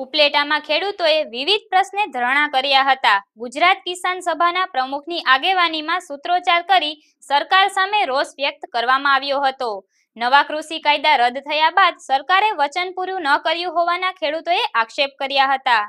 ઉપલેટામાં ખેડૂતોએ વિવિધ પ્રશ્ને ધરણા કર્યા હતા। ગુજરાત કિસાન સભાના પ્રમુખની આગેવાનીમાં સૂત્રોચ્ચાર કરી સરકાર સામે રોષ વ્યક્ત કરવામાં આવ્યો હતો। નવા કૃષિ કાયદા રદ થયા બાદ સરકારે વચન પૂરું ન કર્યું હોવાના ખેડૂતોએ આક્ષેપ કર્યા હતા।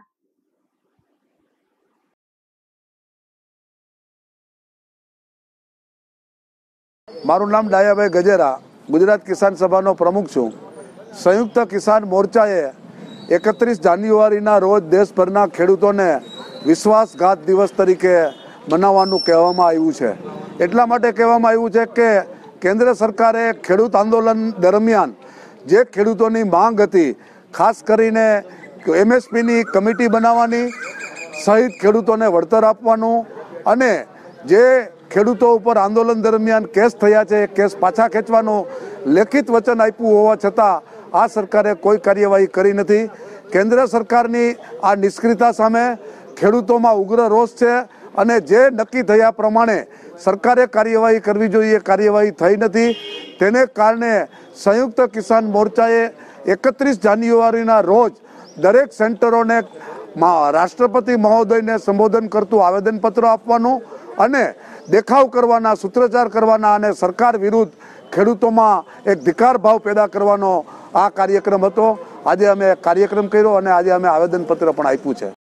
મારું નામ ડાયાભાઈ ગજેરા, ગુજરાત કિસાન સભાનો પ્રમુખ છું। સંયુક્ત કિસાન મોરચાએ 31 જાન્યુઆરીના રોજ દેશભરના ખેડૂતોને વિશ્વાસઘાત દિવસ તરીકે મનાવવાનું કહેવામાં આવ્યું છે। એટલા માટે કહેવામાં આવ્યું છે કે કેન્દ્ર સરકારે ખેડૂત આંદોલન દરમિયાન જે ખેડૂતોની માંગ હતી, ખાસ કરીને MSPની કમિટી બનાવવાની, સહિત ખેડૂતોને વળતર આપવાનું અને જે ખેડૂતો ઉપર આંદોલન દરમિયાન કેસ થયા છે એ કેસ પાછા ખેંચવાનું લેખિત વચન આપ્યું હોવા છતાં આ સરકારે કોઈ કાર્યવાહી કરી નથી। કેન્દ્ર સરકારની આ નિષ્ક્રિયતા સામે ખેડૂતોમાં ઉગ્ર રોષ છે અને જે નક્કી થયા પ્રમાણે સરકારે કાર્યવાહી કરવી જોઈએ, કાર્યવાહી થઈ નથી। તેને કારણે સંયુક્ત કિસાન મોરચાએ 31 જાન્યુઆરીના રોજ દરેક સેન્ટરોને રાષ્ટ્રપતિ મહોદયને સંબોધન કરતું આવેદનપત્ર આપવાનું અને દેખાવ કરવાના, સૂત્રોચ્ચાર કરવાના અને સરકાર વિરુદ્ધ ખેડૂતોમાં એક ધિક્કાર ભાવ પેદા કરવાનો આ કાર્યક્રમ હતો। આજે અમે કાર્યક્રમ કર્યો અને આજે અમે આવેદનપત્ર પણ આપ્યું છે।